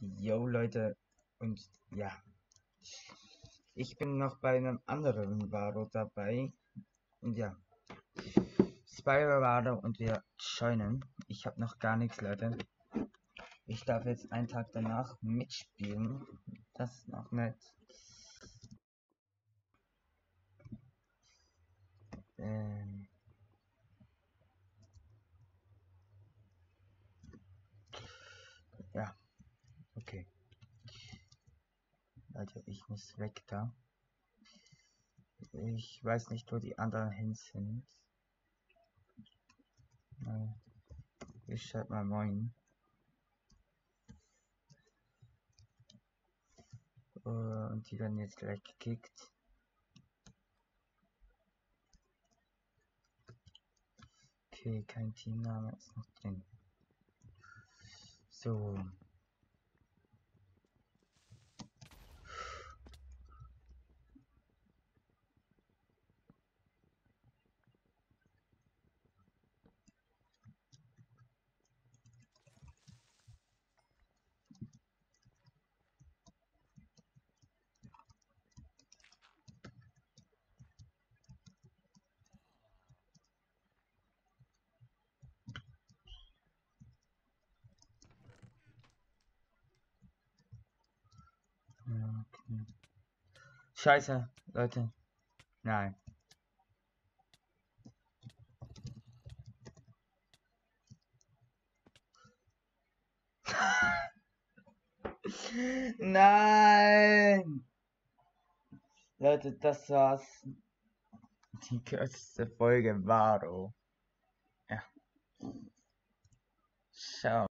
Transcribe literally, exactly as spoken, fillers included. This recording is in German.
Yo Leute, und ja, ich bin noch bei einem anderen Varo dabei. Und ja, Spyro Varo und wir joinen. Ich habe noch gar nichts, Leute. Ich darf jetzt einen Tag danach mitspielen. Das ist noch nett. Ähm ja, okay. Leute, ich muss weg da. Ich weiß nicht, wo die anderen hin sind. Ich schreib mal moin. Und die werden jetzt gleich gekickt. Okay, kein Teamname ist noch drin. So. Okay. Scheiße, Leute. Nein. Nein! Leute, das war's. Die kürzeste Folge Varo. Ja. Ciao.